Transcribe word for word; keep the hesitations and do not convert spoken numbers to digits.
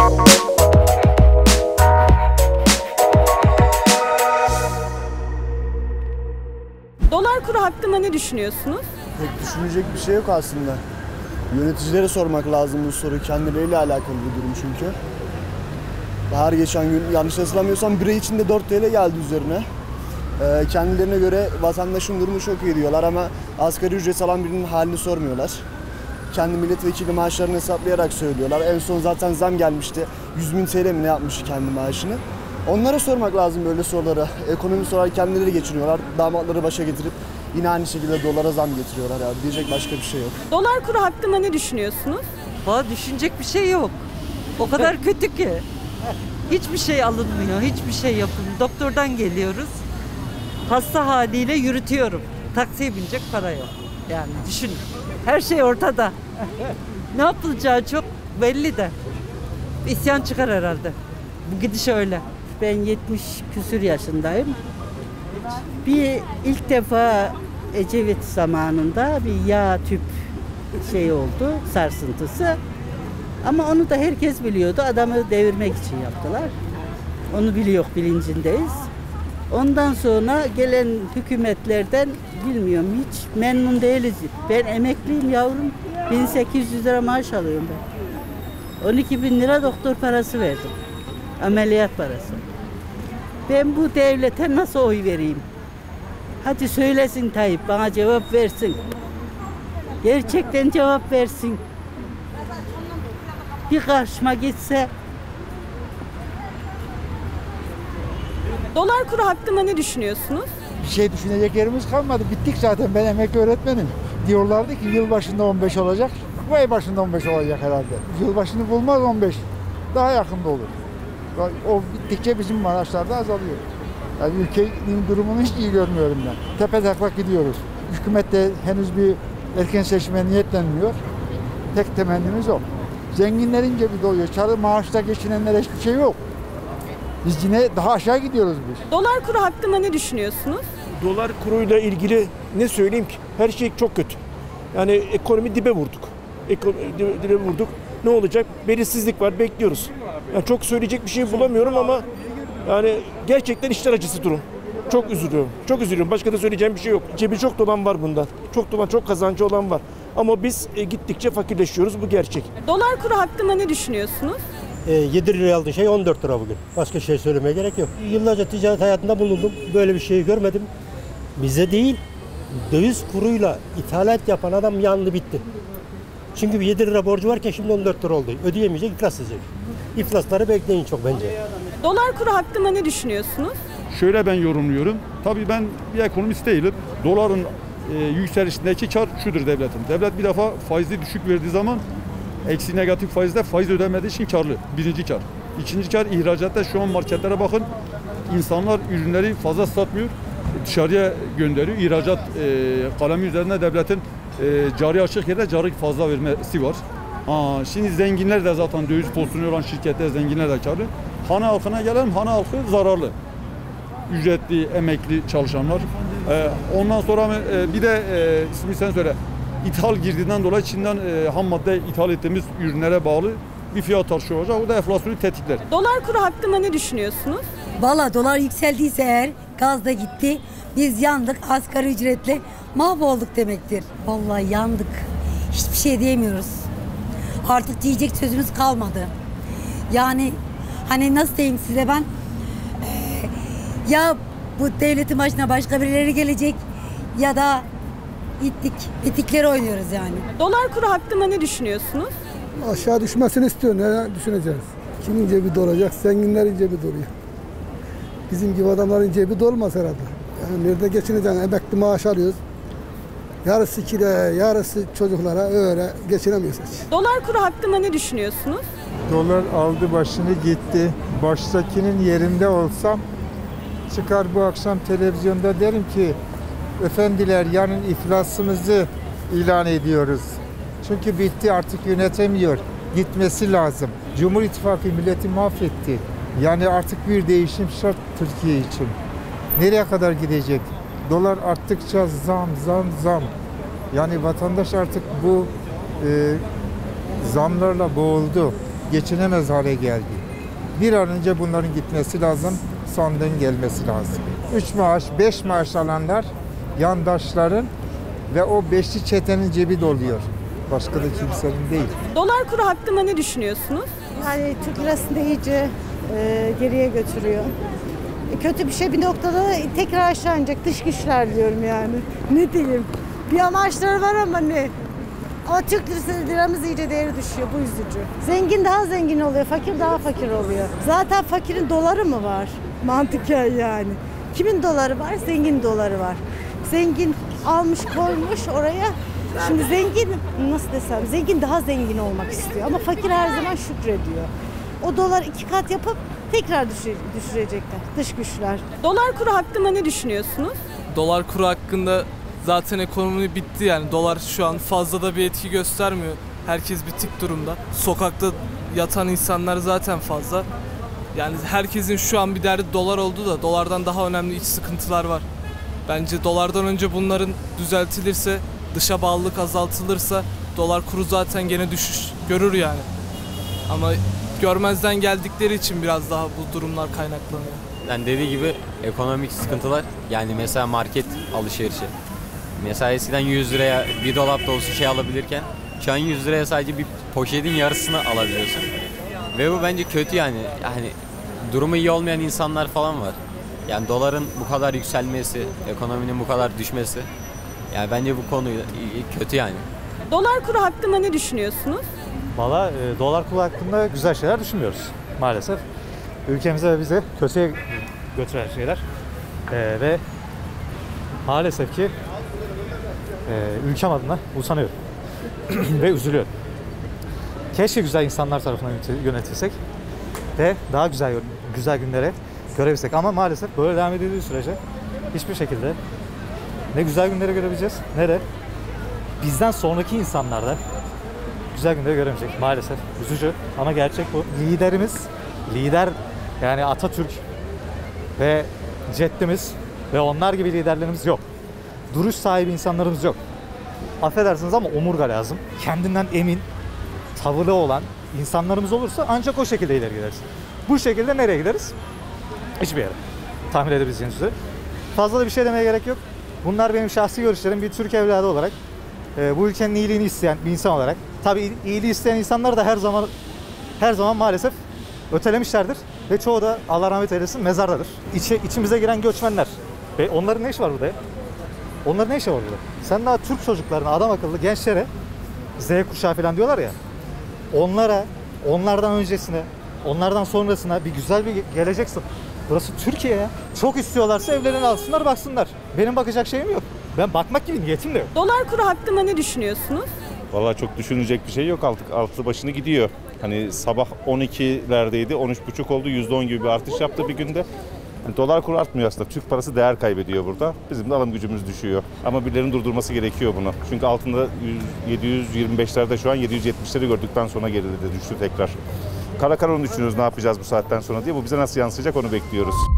Dolar kuru hakkında ne düşünüyorsunuz? Pek düşünecek bir şey yok aslında. Yöneticilere sormak lazım bu soruyu. Kendileriyle alakalı bir durum çünkü. Her geçen gün yanlış hatırlamıyorsam bir ay içinde dört TL geldi üzerine. Ee, kendilerine göre vatandaşın durumu çok iyi diyorlar ama asgari ücret alan birinin halini sormuyorlar. Kendi milletvekili maaşlarını hesaplayarak söylüyorlar. En son zaten zam gelmişti. yüz bin TL mi ne yapmış kendi maaşını. Onlara sormak lazım böyle soruları. Ekonomi sorar kendileri geçiniyorlar. Damatları başa getirip yine aynı şekilde dolara zam getiriyorlar ya. Diyecek başka bir şey yok. Dolar kuru hakkında ne düşünüyorsunuz? Valla düşünecek bir şey yok. O kadar kötü ki. Hiçbir şey alınmıyor, hiçbir şey yapılmıyor. Doktordan geliyoruz. Hasta haliyle yürütüyorum. Taksiye binecek para yok. Yani düşünün. Her şey ortada. Ne yapılacağı çok belli de. İsyan çıkar herhalde. Bu gidiş öyle. Ben yetmiş küsür yaşındayım. Bir ilk defa Ecevit zamanında bir yağ tüp şey oldu, sarsıntısı. Ama onu da herkes biliyordu. Adamı devirmek için yaptılar. Onu biliyor, bilincindeyiz. Ondan sonra gelen hükümetlerden bilmiyorum hiç memnun değiliz. Ben emekliyim yavrum. bin sekiz yüz lira maaş alıyorum ben. on iki bin lira doktor parası verdim. Ameliyat parası. Ben bu devlete nasıl oy vereyim? Hadi söylesin Tayyip, bana cevap versin. Gerçekten cevap versin. Bir karşıma gitse. Dolar kuru hakkında ne düşünüyorsunuz? Bir şey düşünecek yerimiz kalmadı. Bittik zaten. Ben emekli öğretmenim. Diyorlardı ki yıl başında on beş olacak. Bu ay başında on beş olacak herhalde. Yıl başını bulmaz on beş. Daha yakında olur. O bittikçe bizim maaşlarda azalıyor. Yani ülkenin durumunu hiç iyi görmüyorum ben. Tepe taklak gidiyoruz. Hükümet de henüz bir erken seçime niyetlenmiyor. Tek temennimiz o. Zenginlerin cebi doluyor. Çarı maaşta geçinenlere hiçbir şey yok. Biz yine daha aşağı gidiyoruz biz. Dolar kuru hakkında ne düşünüyorsunuz? Dolar kuruyla ilgili ne söyleyeyim ki? Her şey çok kötü. Yani ekonomi dibe vurduk. Ekonomi dibe vurduk. Ne olacak? Belirsizlik var, bekliyoruz. Yani çok söyleyecek bir şey bulamıyorum ama yani gerçekten içler acısı durum. Çok üzülüyorum. Çok üzülüyorum. Başka da söyleyeceğim bir şey yok. Cebi çok dolan var bundan. Çok dolan, çok kazancı olan var. Ama biz e, gittikçe fakirleşiyoruz. Bu gerçek. Dolar kuru hakkında ne düşünüyorsunuz? E, yedi liraya aldığı şey on dört lira bugün. Başka şey söylemeye gerek yok. Yıllarca ticaret hayatında bulundum. Böyle bir şeyi görmedim. Bize değil, döviz kuruyla ithalat yapan adam yandı bitti. Çünkü bir yedi lira borcu varken şimdi on dört lira oldu. Ödeyemeyecek, iflas edecek. İflasları bekleyin çok bence. Dolar kuru hakkında ne düşünüyorsunuz? Şöyle ben yorumluyorum. Tabii ben bir ekonomist değilim. Doların e, yükselişindeki kar şudur devletin. Devlet bir defa faizi düşük verdiği zaman eksi negatif faizde faiz ödemediği için karlı. Birinci kar. İkinci kar ihracatta şu an marketlere bakın. İnsanlar ürünleri fazla satmıyor. Dışarıya gönderiyor. İhracat e, kalemi üzerinde devletin e, cari açık yerde cari fazla vermesi var. Aa, şimdi zenginler de zaten döviz pozisyonu olan şirketler zenginler de karlı. Hane halkına gelelim. Hane halkı zararlı. Ücretli, emekli çalışanlar. Ee, ondan sonra e, bir de e, ismi sen söyle. İthal girdiğinden dolayı Çin'den e, ham madde ithal ettiğimiz ürünlere bağlı bir fiyat artışı olacak. O da enflasyonu tetikler. Dolar kuru hakkında ne düşünüyorsunuz? Valla dolar yükseldiyse eğer gaz da gitti. Biz yandık, asgari ücretle mahvolduk demektir. Vallahi yandık. Hiçbir şey diyemiyoruz. Artık diyecek sözümüz kalmadı. Yani hani nasıl diyeyim size ben? Ee, ya bu devletin başına başka birileri gelecek ya da gittik, bitikleri oynuyoruz yani. Dolar kuru hakkında ne düşünüyorsunuz? Aşağı düşmesini istiyor. Ne düşüneceğiz? Kimin cebi dolacak? Zenginlerin cebi doluyor. Bizim gibi adamların cebi dolmaz herhalde. Yani nerede geçineceksin? Emekli maaş alıyoruz. Yarısı kire, yarısı çocuklara öyle geçinemiyoruz hiç. Dolar kuru hakkında ne düşünüyorsunuz? Dolar aldı başını gitti. Baştakinin yerinde olsam çıkar bu akşam televizyonda derim ki efendiler yarın iflasımızı ilan ediyoruz. Çünkü bitti artık yönetemiyor. Gitmesi lazım. Cumhur İttifakı milleti mahvetti. Yani artık bir değişim şart Türkiye için. Nereye kadar gidecek? Dolar arttıkça zam, zam, zam. Yani vatandaş artık bu e, zamlarla boğuldu. geçinemez hale geldi. Bir an önce bunların gitmesi lazım, sandığın gelmesi lazım. Üç maaş, beş maaş alanlar yandaşların ve o beşli çetenin cebi doluyor. Başka da kimsenin değil. Dolar kuru hakkında ne düşünüyorsunuz? Yani Türk lirasını da iyice e, geriye götürüyor. E, kötü bir şey bir noktada tekrar aşağı inecek. Dış güçler diyorum yani. Ne diyeyim? Bir amaçları var ama ne? Ama Türk lirası, liramız iyice değeri düşüyor. Bu üzücü. Zengin daha zengin oluyor. Fakir daha fakir oluyor. Zaten fakirin doları mı var? Mantıken yani. Kimin doları var? Zengin doları var. Zengin almış koymuş oraya. Şimdi zengin, nasıl desem, zengin daha zengin olmak istiyor ama fakir her zaman şükrediyor. O dolar iki kat yapıp tekrar düşürecekler dış güçler. Dolar kuru hakkında ne düşünüyorsunuz? Dolar kuru hakkında zaten ekonomi bitti yani. Dolar şu an fazla da bir etki göstermiyor. Herkes bitik durumda. Sokakta yatan insanlar zaten fazla. Yani herkesin şu an bir derdi dolar oldu da dolardan daha önemli iç sıkıntılar var. Bence dolardan önce bunların düzeltilirse, dışa bağlılık azaltılırsa dolar kuru zaten gene düşüş görür yani. Ama görmezden geldikleri için biraz daha bu durumlar kaynaklanıyor. Yani dediği gibi ekonomik sıkıntılar, yani mesela market alışverişi. Mesela eskiden yüz liraya bir dolap dolusu şey alabilirken şu an yüz liraya sadece bir poşetin yarısını alabiliyorsun. Ve bu bence kötü yani. Yani durumu iyi olmayan insanlar falan var. Yani doların bu kadar yükselmesi, ekonominin bu kadar düşmesi, yani bence bu konu kötü yani. Dolar kuru hakkında ne düşünüyorsunuz? Valla e, dolar kuru hakkında güzel şeyler düşünmüyoruz maalesef. Ülkemize ve bize kötüye götüren şeyler. E, ve maalesef ki e, ülkem adına utanıyorum ve üzülüyorum. Keşke güzel insanlar tarafından yönetilsek ve daha güzel güzel günlere görebilsek. Ama maalesef böyle devam edildiği sürece hiçbir şekilde ne güzel günleri görebileceğiz ne de bizden sonraki insanlar da güzel günleri göremeyecek maalesef. Üzücü ama gerçek bu. Liderimiz, lider yani Atatürk ve ceddimiz ve onlar gibi liderlerimiz yok. Duruş sahibi insanlarımız yok. Affedersiniz ama omurga lazım. Kendinden emin, tavırlı olan insanlarımız olursa ancak o şekilde ileri gideriz. Bu şekilde nereye gideriz? Hiçbir yere. Tahmin edebileceğiniz üzere. Fazla da bir şey demeye gerek yok. Bunlar benim şahsi görüşlerim. Bir Türk evladı olarak, e, bu ülkenin iyiliğini isteyen bir insan olarak. Tabii iyiliği isteyen insanlar da her zaman her zaman maalesef ötelemişlerdir. Ve çoğu da Allah rahmet eylesin mezardadır. İçe, içimize giren göçmenler. Ve onların ne işi var burada ya? Onların ne işi var burada? Sen daha Türk çocuklarına, adam akıllı gençlere, Z kuşağı falan diyorlar ya. Onlara, onlardan öncesine, onlardan sonrasına bir güzel bir geleceksin. Burası Türkiye ya. Çok istiyorlarsa evlerini alsınlar, baksınlar. Benim bakacak şeyim yok. Ben bakmak gibi niyetim de yok. Dolar kuru hakkında ne düşünüyorsunuz? Vallahi çok düşünecek bir şey yok. Altı, altı başını gidiyor. Hani sabah on ikilerdeydi, on üç buçuk oldu. yüzde on gibi bir artış yaptı bir günde. Yani dolar kuru artmıyor aslında. Türk parası değer kaybediyor burada. Bizim de alım gücümüz düşüyor. Ama birilerinin durdurması gerekiyor bunu. Çünkü altında yedi yüz yirmi beşlerde şu an yedi yüz yetmişleri gördükten sonra geriledi, düştü tekrar. Kara kara onu düşünüyoruz ne yapacağız bu saatten sonra diye. Bu bize nasıl yansıyacak onu bekliyoruz.